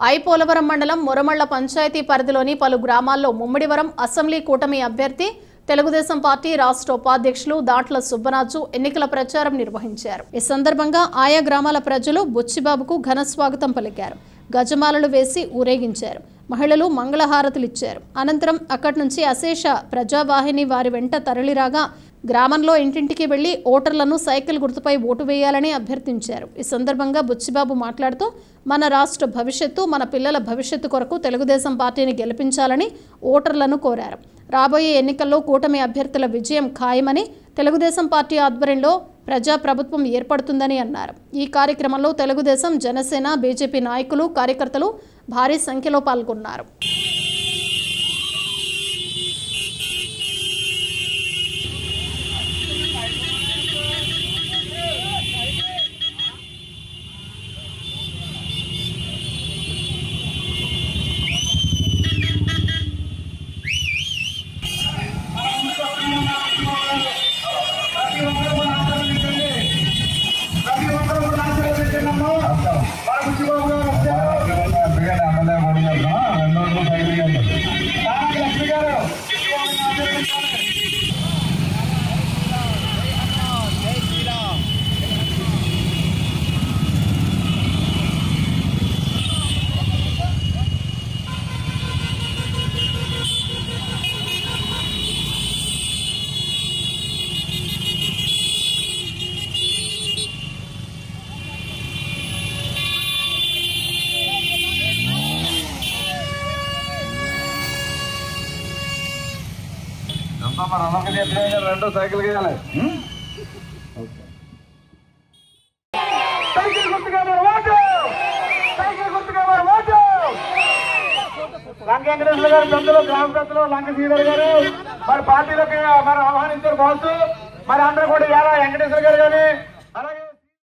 ఐపోలవరం మండలం మొరమళ్ల పంచాయతీ పరిధిలోని పలు గ్రామాల్లో ముమ్మిడివరం అసెంబ్లీ కూటమి అభ్యర్థి తెలుగుదేశం పార్టీ రాష్ట్ర ఉపాధ్యక్షులు దాట్ల సుబ్బరాజు ఎన్నికల ప్రచారం నిర్వహించారు। ఈ సందర్భంగా ఆయా గ్రామాల ప్రజలు బుచ్చిబాబుకు ఘన స్వాగతం పలికారు। గజమాలలు వేసి ఊరేగించారు। మహిళలు మంగళహారతులు ఇచ్చారు। అనంతరం అక్కడి నుంచి అశేష ప్రజావాహిని వారి వెంట తరలిరాగా గ్రామంలో ఇంటింటికి వెళ్లి ఓటర్లను సైకిల్ గుర్తుపై ఓటు వేయాలని అభ్యర్థించారు। ఈ సందర్భంగా బుచ్చిబాబు మాట్లాడుతూ మన రాష్ట్ర భవిష్యత్తు మన పిల్లల భవిష్యత్తు కొరకు తెలుగుదేశం పార్టీని గెలిపించాలని ఓటర్లను కోరారు। రాబోయే ఎన్నికల్లో కూటమి అభ్యర్థుల విజయం ఖాయమని తెలుగుదేశం పార్టీ ఆధ్వర్యంలో ప్రజా ప్రభుత్వం ఏర్పడుతుందని అన్నారు। ఈ కార్యక్రమంలో తెలుగుదేశం జనసేన బీజేపీ నాయకులు కార్యకర్తలు భారీ సంఖ్యలో పాల్గొన్నారు। రెండో సైకిల్ లంక వెంకటేశ్వర గారు పెద్దలు గ్రామ పెద్దలు లంక శ్రీధర్ గారు మరి పార్టీలోకి మరి ఆహ్వానించారు బాసు మరి అందరూ కూడా ఇలా వెంకటేశ్వర గారు కానీ అలాగే